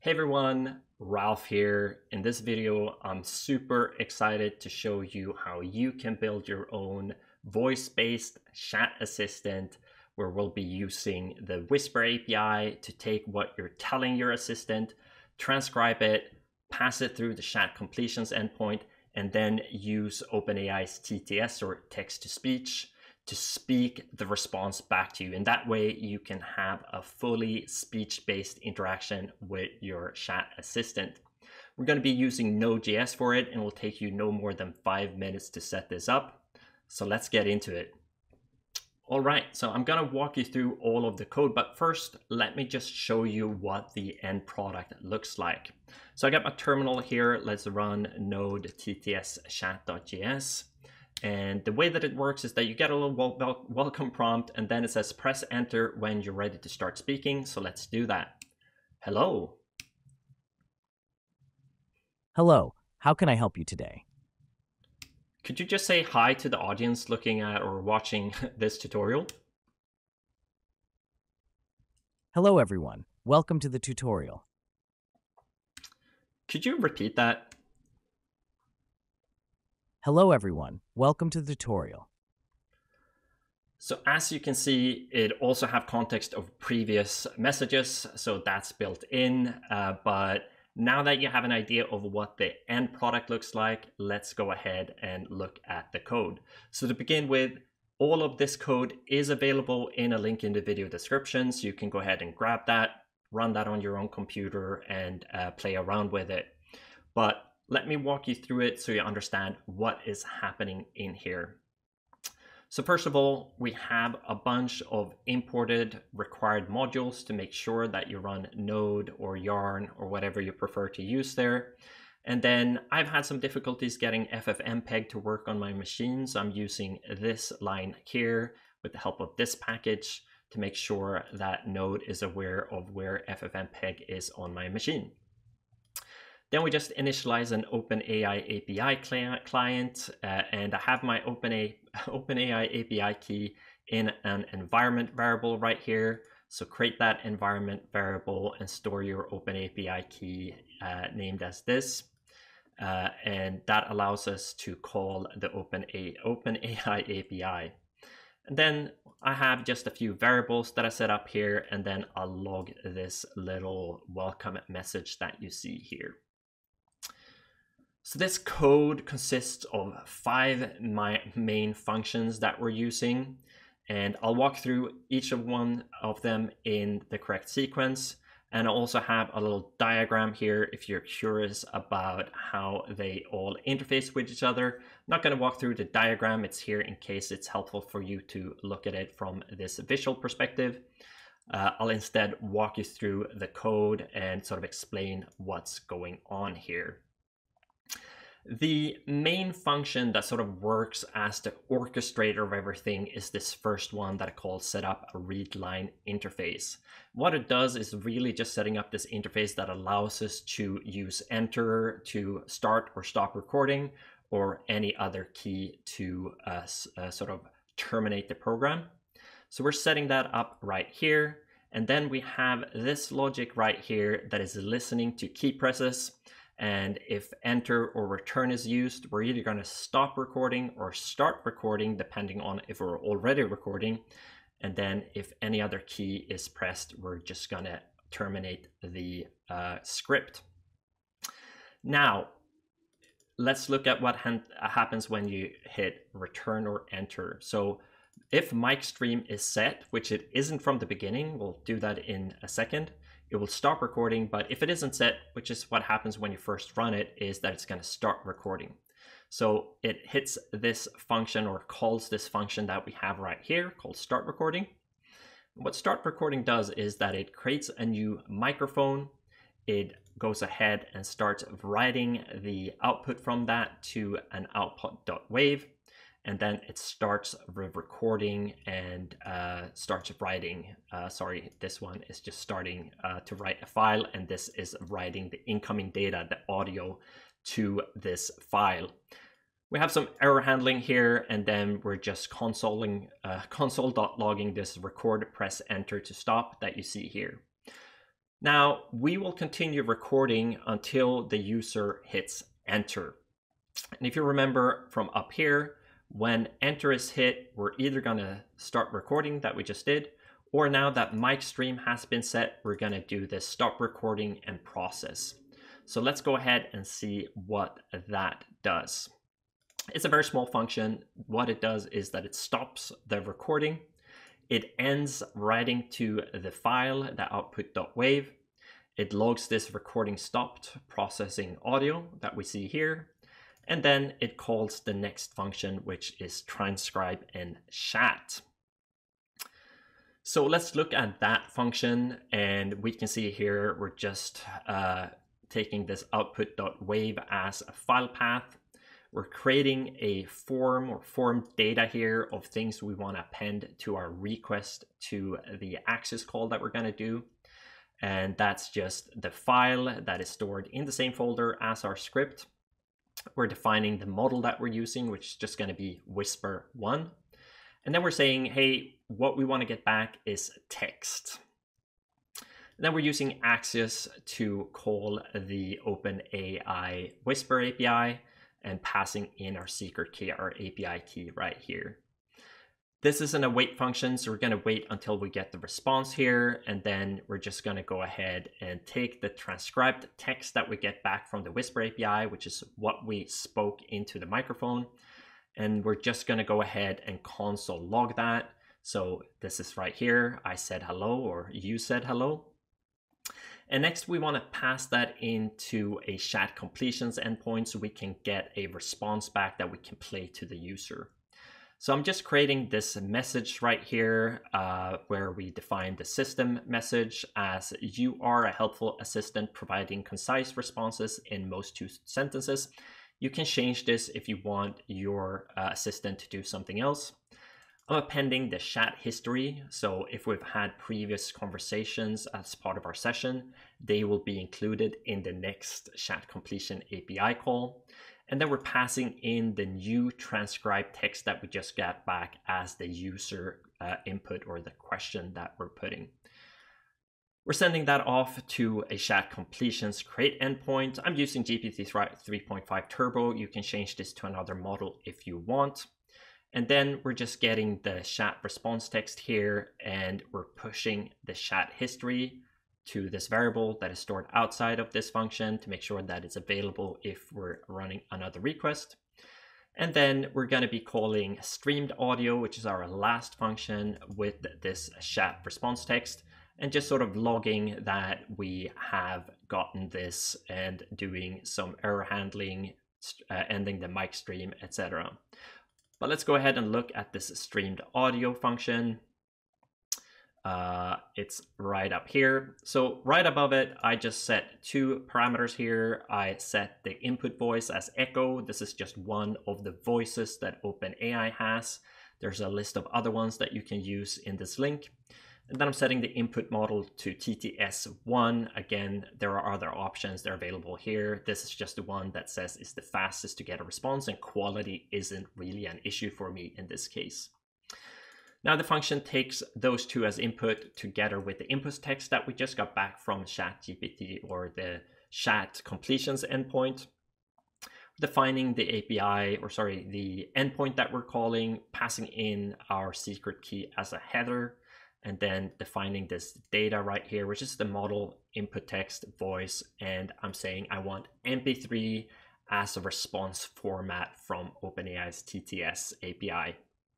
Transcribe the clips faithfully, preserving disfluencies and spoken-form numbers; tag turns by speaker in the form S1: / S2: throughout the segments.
S1: Hey everyone, Ralph here. In this video, I'm super excited to show you how you can build your own voice-based chat assistant where we'll be using the Whisper A P I to take what you're telling your assistant, transcribe it, pass it through the chat completions endpoint, and then use OpenAI's T T S or text-to-speech to speak the response back to you. And that way you can have a fully speech-based interaction with your chat assistant. We're going to be using NodeJS for it, and it will take you no more than five minutes to set this up. So let's get into it. All right, so I'm going to walk you through all of the code, but first let me just show you what the end product looks like. So I got my terminal here. Let's run node tts chat.js. And the way that it works is that you get a little wel wel welcome prompt, and then it says press enter when you're ready to start speaking. So let's do that. Hello.
S2: Hello, how can I help you today?
S1: Could you just say hi to the audience looking at or watching this tutorial?
S2: Hello everyone, welcome to the tutorial.
S1: Could you repeat that?
S2: Hello everyone, welcome to the tutorial.
S1: So as you can see, it also have context of previous messages, so that's built in. Uh, but now that you have an idea of what the end product looks like, let's go ahead and look at the code. So to begin with, all of this code is available in a link in the video description, so you can go ahead and grab that, run that on your own computer, and uh, play around with it. But let me walk you through it so you understand what is happening in here. So first of all, we have a bunch of imported required modules to make sure that you run Node or Yarn or whatever you prefer to use there. And then I've had some difficulties getting ffmpeg to work on my machine, so I'm using this line here with the help of this package to make sure that Node is aware of where ffmpeg is on my machine. Then we just initialize an OpenAI A P I client, uh, and I have my OpenAI, OpenAI A P I key in an environment variable right here. So create that environment variable and store your OpenAI key uh, named as this. Uh, and that allows us to call the OpenAI, OpenAI A P I. And then I have just a few variables that I set up here, and then I'll log this little welcome message that you see here. So this code consists of five my main functions that we're using, and I'll walk through each of one of them in the correct sequence. And I also have a little diagram here if you're curious about how they all interface with each other. I'm not going to walk through the diagram, it's here in case it's helpful for you to look at it from this visual perspective. Uh, I'll instead walk you through the code and sort of explain what's going on here. The main function that sort of works as the orchestrator of everything is this first one that I call set up a read line interface. What it does is really just setting up this interface that allows us to use enter to start or stop recording, or any other key to uh, uh, sort of terminate the program. So we're setting that up right here. And then we have this logic right here that is listening to key presses. And if enter or return is used, we're either going to stop recording or start recording, depending on if we're already recording. And then if any other key is pressed, we're just going to terminate the uh, script. Now, let's look at what happens when you hit return or enter. So if mic stream is set, which it isn't from the beginning, we'll do that in a second. It will stop recording, but if it isn't set, which is what happens when you first run it, is that it's going to start recording. So it hits this function or calls this function that we have right here called start recording. What start recording does is that it creates a new microphone. It goes ahead and starts writing the output from that to an output.wave. And then it starts recording and uh, starts writing. Uh, sorry, this one is just starting uh, to write a file, and this is writing the incoming data, the audio, to this file. We have some error handling here, and then we're just consoling, uh, console.logging this record, press enter to stop that you see here. Now, we will continue recording until the user hits enter. And if you remember from up here, when enter is hit, we're either going to start recording that we just did, or now that mic stream has been set, we're going to do this stop recording and process. So let's go ahead and see what that does. It's a very small function. What it does is that it stops the recording. It ends writing to the file, the output.wave. It logs this recording stopped processing audio that we see here. And then it calls the next function, which is transcribe and chat. So let's look at that function, and we can see here we're just uh, taking this output.wave as a file path. We're creating a form or form data here of things we want to append to our request to the access call that we're going to do. And that's just the file that is stored in the same folder as our script. We're defining the model that we're using, which is just going to be Whisper one. And then we're saying, hey, what we want to get back is text. And then we're using Axios to call the OpenAI Whisper A P I and passing in our secret key, our A P I key right here. This is an await function, so we're going to wait until we get the response here, and then we're just going to go ahead and take the transcribed text that we get back from the Whisper A P I, which is what we spoke into the microphone, and we're just going to go ahead and console log that. So this is right here. I said hello, or you said hello. And next we want to pass that into a chat completions endpoint so we can get a response back that we can play to the user. So I'm just creating this message right here uh, where we define the system message as you are a helpful assistant providing concise responses in most two sentences. You can change this if you want your uh, assistant to do something else. I'm appending the chat history. So if we've had previous conversations as part of our session, they will be included in the next chat completion A P I call. And then we're passing in the new transcribed text that we just got back as the user uh, input or the question that we're putting. We're sending that off to a chat completions create endpoint. I'm using G P T three point five Turbo. You can change this to another model if you want. And then we're just getting the chat response text here, and we're pushing the chat history to this variable that is stored outside of this function to make sure that it's available if we're running another request. And then we're going to be calling streamed audio, which is our last function, with this chat response text, and just sort of logging that we have gotten this and doing some error handling, uh, ending the mic stream, et cetera. But let's go ahead and look at this streamed audio function. Uh, it's right up here. So right above it, I just set two parameters here. I set the input voice as echo. This is just one of the voices that OpenAI has. There's a list of other ones that you can use in this link. And then I'm setting the input model to T T S one. Again, there are other options that are available here. This is just the one that says it's the fastest to get a response, and quality isn't really an issue for me in this case. Now the function takes those two as input together with the input text that we just got back from ChatGPT or the chat completions endpoint. Defining the A P I, or sorry, the endpoint that we're calling, passing in our secret key as a header, and then defining this data right here, which is the model input text voice. And I'm saying I want M P three as a response format from OpenAI's T T S A P I.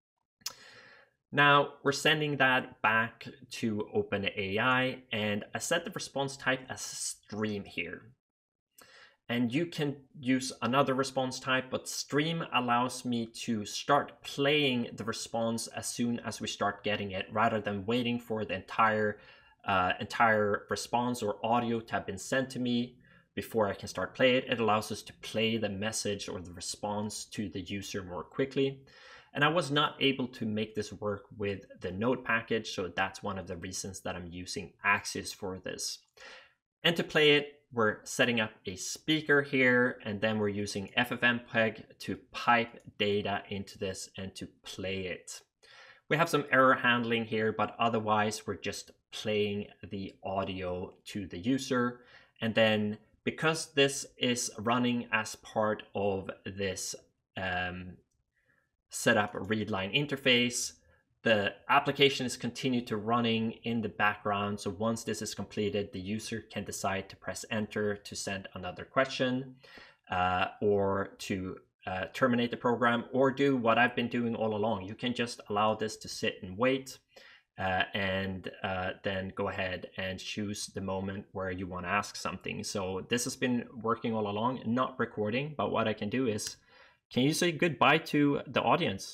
S1: Now we're sending that back to OpenAI, and I set the response type as stream here. And you can use another response type, but stream allows me to start playing the response as soon as we start getting it, rather than waiting for the entire uh, entire response or audio to have been sent to me before I can start play it. It allows us to play the message or the response to the user more quickly. And I was not able to make this work with the Node package, so that's one of the reasons that I'm using Axios for this. And to play it, we're setting up a speaker here, and then we're using F F mpeg to pipe data into this and to play it. We have some error handling here, but otherwise we're just playing the audio to the user. And then because this is running as part of this um, setup readline interface, the application is continued to running in the background. So once this is completed, the user can decide to press enter to send another question uh, or to uh, terminate the program, or do what I've been doing all along. You can just allow this to sit and wait uh, and uh, then go ahead and choose the moment where you want to ask something. So this has been working all along, not recording, but what I can do is, can you say goodbye to the audience?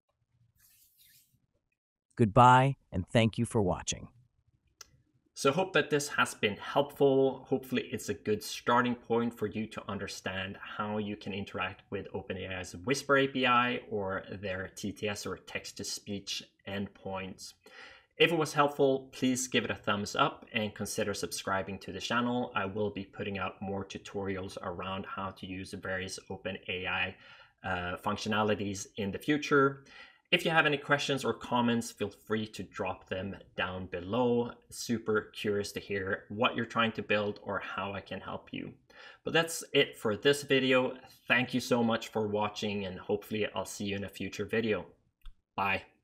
S2: Goodbye, and thank you for watching.
S1: So I hope that this has been helpful. Hopefully it's a good starting point for you to understand how you can interact with OpenAI's Whisper A P I or their T T S or text-to-speech endpoints. If it was helpful, please give it a thumbs up and consider subscribing to the channel. I will be putting out more tutorials around how to use various OpenAI uh, functionalities in the future. If you have any questions or comments, feel free to drop them down below. Super curious to hear what you're trying to build or how I can help you. But that's it for this video. Thank you so much for watching, and hopefully I'll see you in a future video. Bye.